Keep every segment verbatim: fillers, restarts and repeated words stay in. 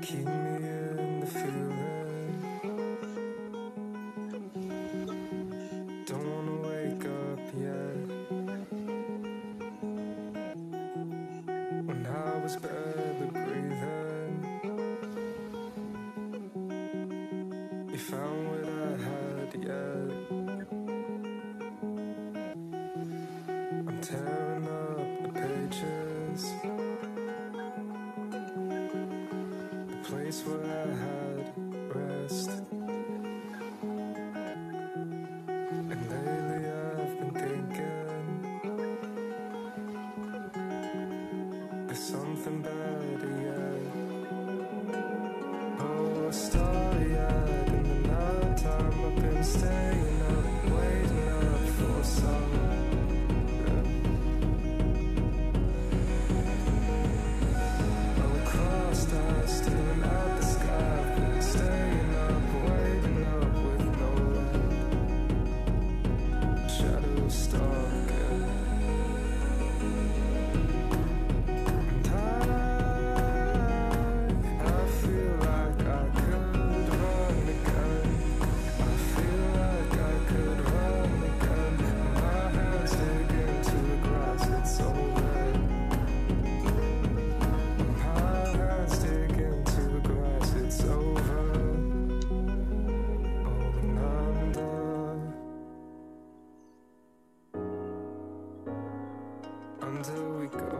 keep me in the feeling. Don't wanna wake up yet. When I was barely breathing, you found what I had yet. I'm tearing up the pages, the place where I had rest. And lately I've been thinking there's something better yet. Oh, starry-eyed in the night time, I've been staying up, waiting up for some. Oh, crossed eyes, staring at the sky, I've been staying up, waiting up with no light. Shadows stalking, and I, I feel like I could run again. I feel like I could run again. My hands dig into the grass, it's so red. My hands dig into the grass, it's over. Over and under, under we go,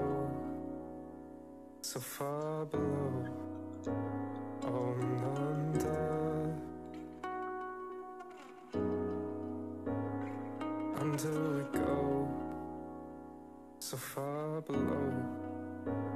so far below. On and under, under we go, so far below.